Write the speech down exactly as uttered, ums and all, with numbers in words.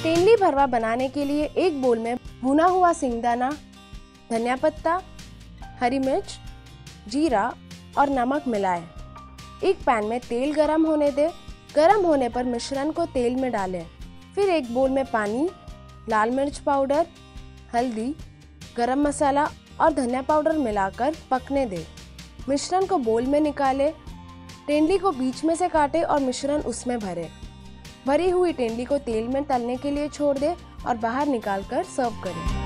तेंदली भरवा बनाने के लिए एक बोल में भुना हुआ सिंगदाना, धनिया पत्ता, हरी मिर्च, जीरा और नमक मिलाएं। एक पैन में तेल गरम होने दें। गरम होने पर मिश्रण को तेल में डालें। फिर एक बोल में पानी, लाल मिर्च पाउडर, हल्दी, गरम मसाला और धनिया पाउडर मिलाकर पकने दें। मिश्रण को बोल में निकालें। तेंदली को बीच में से काटें और मिश्रण उसमें भरें। भरी हुई तेंदली को तेल में तलने के लिए छोड़ दें और बाहर निकालकर सर्व करें।